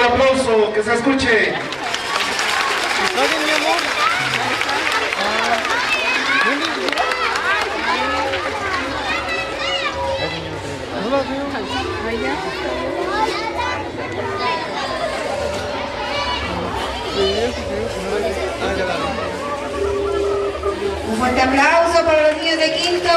aplauso, que se escuche. ¿Está bien, mi amor? No la veo. Allá. Un fuerte aplauso para los niños de quinto.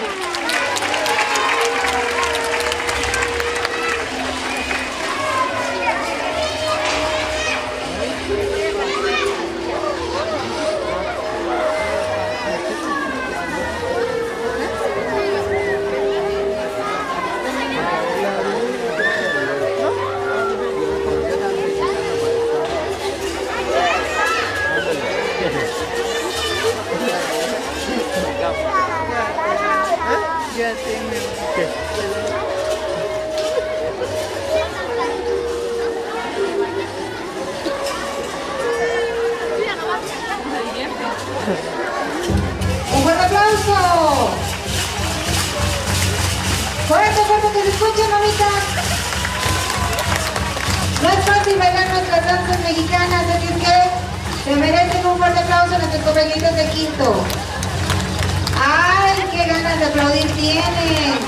Ya tengo. Un buen aplauso. Fuerte, fuerte, que se escuche, mamita. No es fácil bailar nuestras danzas mexicanas, así que se merecen un fuerte aplauso a nuestros compañeritos de quinto. ¡Ay, qué ganas de aplaudir tienen!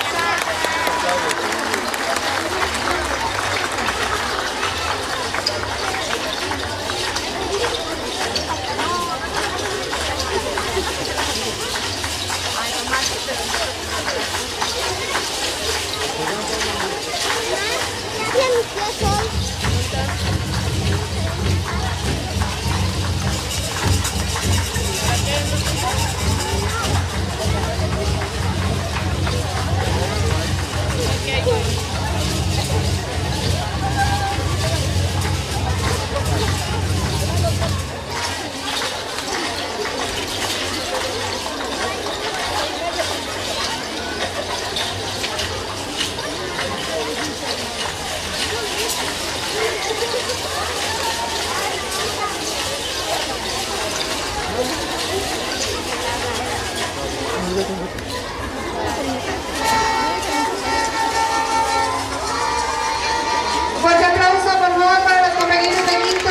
Fuerte aplauso, por favor, para los compañeros de quinto.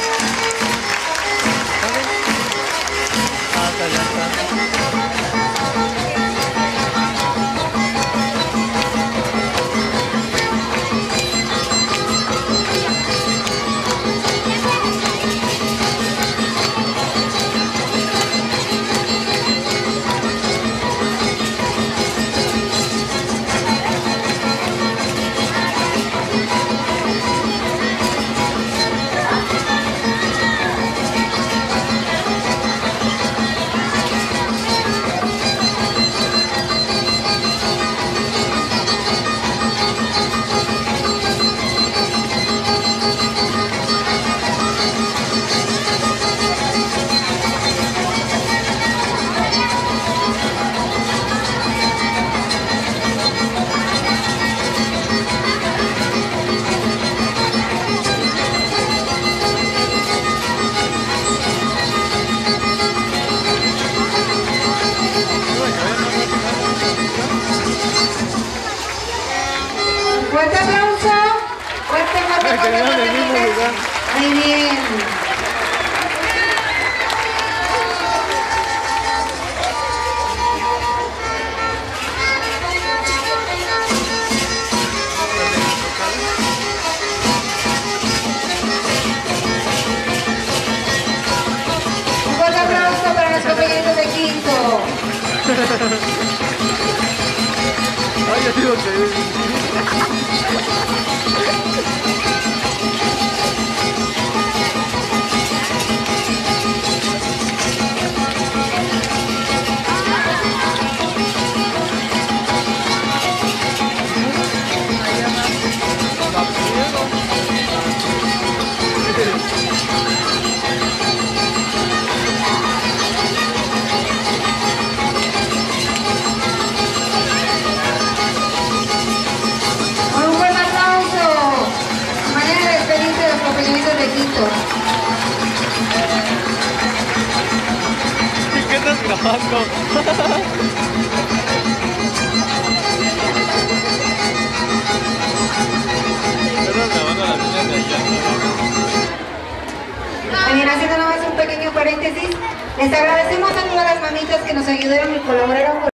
Fuerte aplauso. Fuerte, fuerte, fuerte, en el mismo lugar. Muy bien. Un fuerte aplauso para los compañeros de quinto. Ay, ya digo que... ¿Qué estás grabando? Estás grabando a la niña de allá. paréntesis, les agradecemos a todas las mamitas que nos ayudaron y colaboraron con